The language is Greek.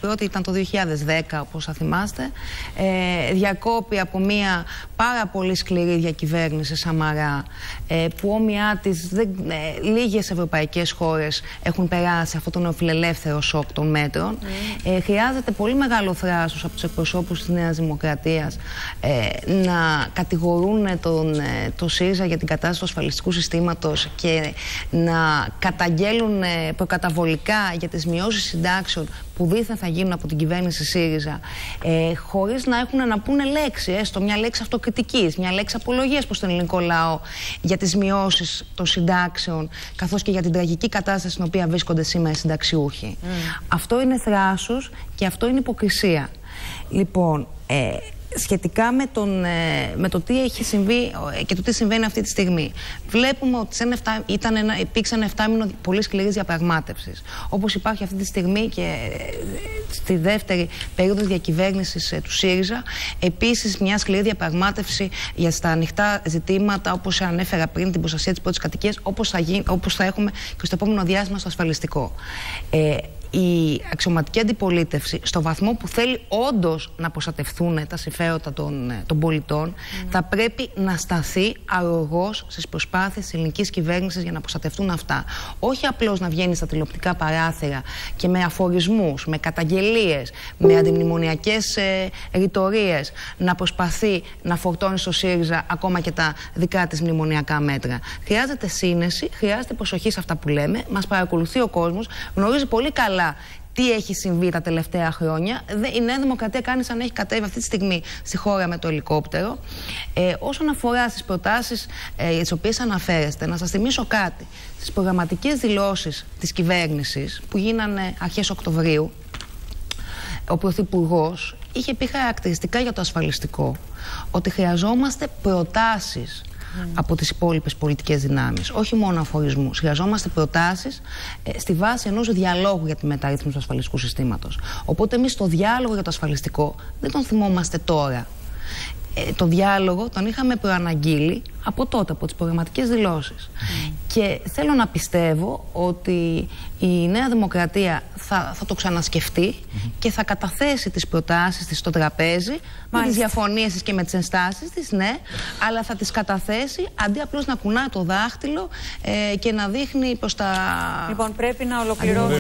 πρώτη ήταν το 2010, όπως θα θυμάστε. Διακόπη από μια πάρα πολύ σκληρή διακυβέρνηση Σαμαρά, που όμοιά της λίγες ευρωπαϊκές χώρες έχουν περάσει αυτό το νεοφιλελεύθερο σοκ των μέτρων. Χρειάζεται πολύ μεγάλο θράσος από τους εκπροσώπους της Νέας Δημοκρατίας να κατηγορούν το ΣΥΡΙΖΑ για την κατάσταση του ασφαλιστικού συστήματος και να καταγγέλουν προκαταβολικά για τις μειώσεις συντάξεων που δήθεν θα γίνουν από την κυβέρνηση ΣΥΡΙΖΑ, χωρίς να έχουν να πούνε λέξη, έστω μια λέξη αυτοκριτικής, μια λέξη απολογίας προς τον ελληνικό λαό για τις μειώσεις των συντάξεων, καθώς και για την τραγική κατάσταση στην οποία βρίσκονται σήμερα οι συνταξιούχοι. Αυτό είναι θράσος και αυτό είναι υποκρισία. Λοιπόν, σχετικά με το τι έχει συμβεί και το τι συμβαίνει αυτή τη στιγμή, βλέπουμε ότι υπήρξε ένα 7μηνο πολύ σκληρής διαπραγμάτευσης, όπως υπάρχει αυτή τη στιγμή και στη δεύτερη περίοδο διακυβέρνησης του ΣΥΡΙΖΑ. Επίσης, μια σκληρή διαπραγμάτευση για τα ανοιχτά ζητήματα, όπως ανέφερα πριν, την προστασία της πρώτης κατοικίας, όπως θα έχουμε και στο επόμενο διάστημα στο ασφαλιστικό. Η αξιωματική αντιπολίτευση, στο βαθμό που θέλει όντως να προστατευθούν τα συμφέροντα των πολιτών, θα πρέπει να σταθεί αρρωγός στις προσπάθειες της ελληνικής κυβέρνησης για να προστατευτούν αυτά. Όχι απλώς να βγαίνει στα τηλεοπτικά παράθυρα και με αφορισμούς, με καταγγελίες, με αντιμνημονιακές ρητορίες να προσπαθεί να φορτώνει στο ΣΥΡΙΖΑ ακόμα και τα δικά της μνημονιακά μέτρα. Χρειάζεται σύνεση, χρειάζεται προσοχή σε αυτά που λέμε. Μας παρακολουθεί ο κόσμος, γνωρίζει πολύ καλά τι έχει συμβεί τα τελευταία χρόνια. Η Νέα Δημοκρατία κάνει σαν να έχει κατέβει αυτή τη στιγμή στη χώρα με το ελικόπτερο. Όσον αφορά στις προτάσεις τις οποίες αναφέρεστε, να σας θυμίσω κάτι. Στις προγραμματικές δηλώσεις της κυβέρνησης που γίνανε αρχές Οκτωβρίου, ο Πρωθυπουργός είχε πει χαρακτηριστικά για το ασφαλιστικό ότι χρειαζόμαστε προτάσεις από τις υπόλοιπες πολιτικές δυνάμεις, όχι μόνο αφορισμούς. Χρειαζόμαστε προτάσεις στη βάση ενός διαλόγου για τη μεταρρύθμιση του ασφαλιστικού συστήματος. Οπότε εμείς το διάλογο για το ασφαλιστικό δεν τον θυμόμαστε τώρα. Το διάλογο τον είχαμε προαναγγείλει από τότε, από τις προγραμματικές δηλώσεις. Και θέλω να πιστεύω ότι η Νέα Δημοκρατία θα το ξανασκεφτεί και θα καταθέσει τις προτάσεις της στο τραπέζι, με τις διαφωνίες της και με τις ενστάσεις της, ναι, αλλά θα τις καταθέσει αντί απλώς να κουνάει το δάχτυλο και να δείχνει προς τα... Λοιπόν, πρέπει να ολοκληρώσουμε.